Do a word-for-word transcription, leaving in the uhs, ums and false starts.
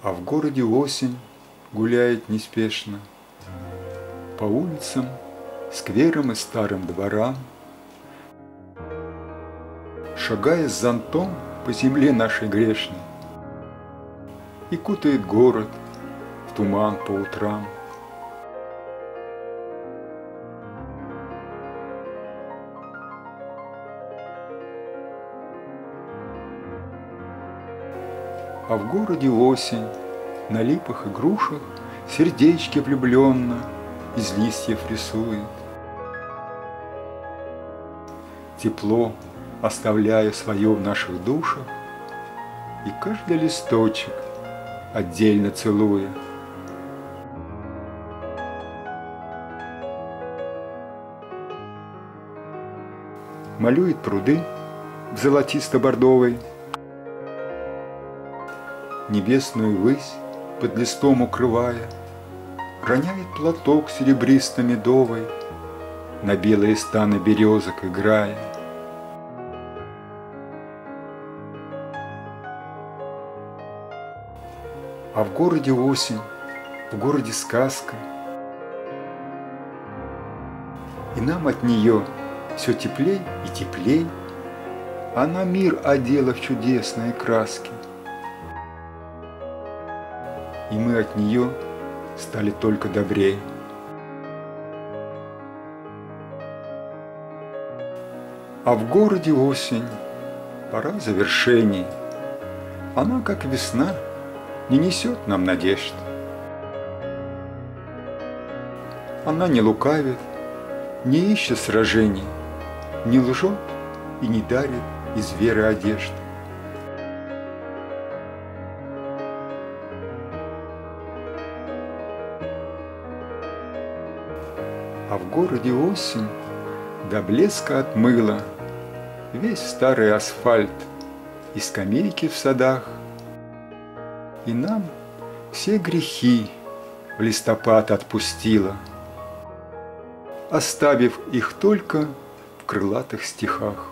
А в городе осень гуляет неспешно по улицам, скверам и старым дворам, шагая с зонтом по земле нашей грешной, и кутает город в туман по утрам. А в городе осень, на липах и грушах сердечки влюбленно из листьев рисует. Тепло оставляя свое в наших душах, и каждый листочек отдельно целуя. Малюет пруды в золотисто-бордовой, небесную высь под листом укрывая, роняет платок серебристо-медовый на белые станы березок играя. А в городе осень, в городе сказка, и нам от нее все теплей и теплей, она мир одела в чудесные краски. И мы от нее стали только добрей. А в городе осень, пора завершений. Она, как весна, не несет нам надежд. Она не лукавит, не ищет сражений, не лжет и не дарит из веры одежд. А в городе осень до блеска отмыла весь старый асфальт и скамейки в садах, и нам все грехи в листопад отпустила, оставив их только в крылатых стихах.